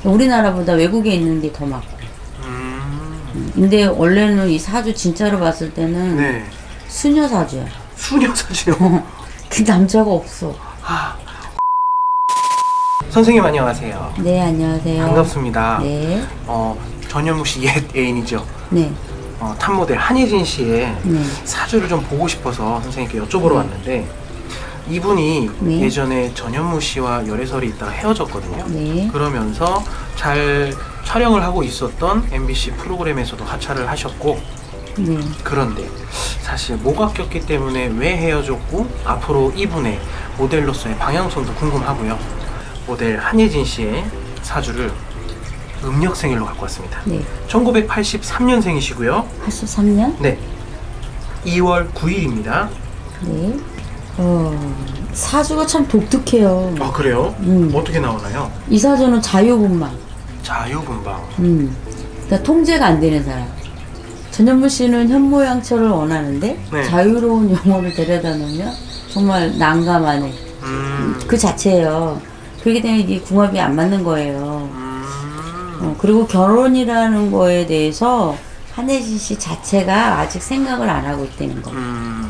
우리나라보다 외국에 있는 게 더 많고. 근데 원래는 이 사주 진짜로 봤을 때는 네. 수녀 사주야. 수녀 사주요? 그 남자가 없어. 선생님 안녕하세요. 네, 안녕하세요. 반갑습니다. 네. 전현무 씨 옛 애인이죠. 네. 탑모델 한예진 씨의 네. 사주를 좀 보고 싶어서 선생님께 여쭤보러 왔는데, 이분이 네. 예전에 전현무 씨와 열애설이 있다가 헤어졌거든요. 네. 그러면서 잘 촬영을 하고 있었던 MBC 프로그램에서도 하차를 하셨고, 네. 그런데 사실 뭐가 꼈기 때문에 왜 헤어졌고 앞으로 이분의 모델로서의 방향성도 궁금하고요. 모델 한예진 씨의 사주를 음력생일로 갖고 왔습니다. 네. 1983년생이시고요. 83년? 네. 2월 9일입니다. 네. 사주가 참 독특해요. 아, 그래요? 어떻게 나오나요? 이 사주는 자유분방. 자유분방. 그러니까 통제가 안 되는 사람. 전현무 씨는 현모양처를 원하는데 네. 자유로운 영혼을 데려다 놓으면 정말 난감하네. 그 자체예요. 그렇기 때문에 이게 궁합이 안 맞는 거예요. 그리고 결혼이라는 거에 대해서 한혜진 씨 자체가 아직 생각을 안 하고 있다는 거.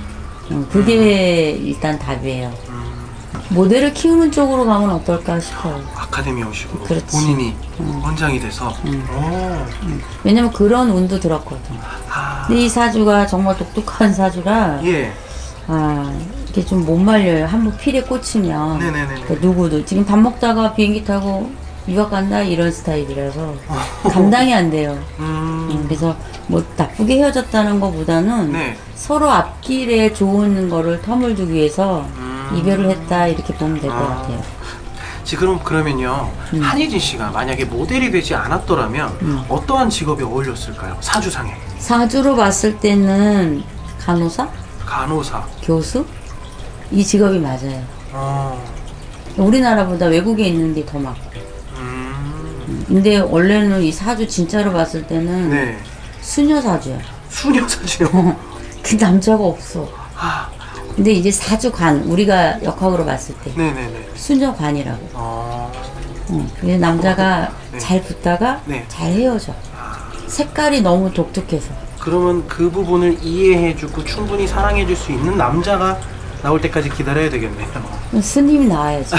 그게 일단 답이에요. 모델을 키우는 쪽으로 가면 어떨까 싶어요. 아카데미 오시고 그렇지. 본인이 원장이 돼서. 왜냐면 그런 운도 들었거든. 근데 이 사주가 정말 독특한 사주라. 예. 이게 좀 못 말려요. 한번 필에 꽂히면. 네네네. 그러니까 누구도 지금 밥 먹다가 비행기 타고 유학 간다 이런 스타일이라서 감당이 안 돼요. 그래서 뭐 나쁘게 헤어졌다는 것보다는 네. 서로 앞길에 좋은 거를 텀을 두기 위해서 이별을 했다 이렇게 보면 될 것 같아요. 지금 그러면요, 한예진 씨가 만약에 모델이 되지 않았더라면 어떠한 직업이 어울렸을까요? 사주상에. 사주로 봤을 때는 간호사? 간호사. 교수? 이 직업이 맞아요. 우리나라보다 외국에 있는 게 더 많고. 근데 원래는 이 사주 진짜로 봤을 때는 네. 수녀 사주야. 수녀 사주요? 그 남자가 없어. 근데 이제 사주관, 우리가 역학으로 봤을 때 네네네. 수녀관이라고. 그래서 남자가 네. 잘 붙다가 네. 잘 헤어져. 색깔이 너무 독특해서. 그러면 그 부분을 이해해주고 충분히 사랑해줄 수 있는 남자가 나올 때까지 기다려야 되겠네요. 스님이 나와야지.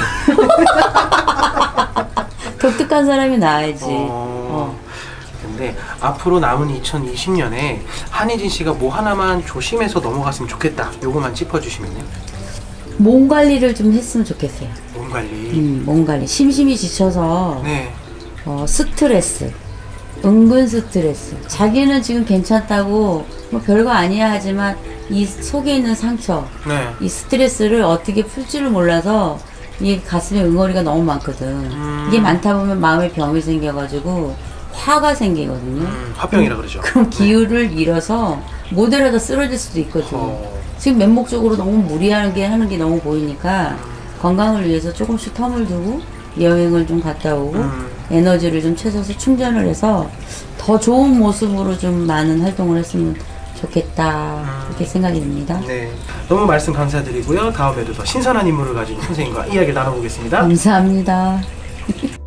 독특한 사람이 나와야지. 근데 앞으로 남은 2020년에 한예진 씨가 뭐 하나만 조심해서 넘어갔으면 좋겠다. 요거만 짚어주시면요. 몸 관리를 좀 했으면 좋겠어요. 몸 관리. 몸 관리. 심심이 지쳐서 네. 스트레스. 은근 스트레스. 자기는 지금 괜찮다고 뭐 별거 아니야 하지만 이 속에 있는 상처, 네. 이 스트레스를 어떻게 풀지를 몰라서 이 가슴에 응어리가 너무 많거든. 이게 많다 보면 마음에 병이 생겨가지고 화가 생기거든요. 화병이라 그러죠. 그럼 기운을 잃어서 모델하다 쓰러질 수도 있거든. 지금 맹목적으로 너무 무리하는 게 하는 게 너무 보이니까 건강을 위해서 조금씩 텀을 두고 여행을 좀 갔다 오고 에너지를 좀 채워서 충전을 해서 더 좋은 모습으로 좀 많은 활동을 했으면 좋겠다 이렇게 생각이 듭니다. 네, 너무 말씀 감사드리고요. 다음에도 더 신선한 인물을 가지고 선생님과 이야기 나눠보겠습니다. 감사합니다.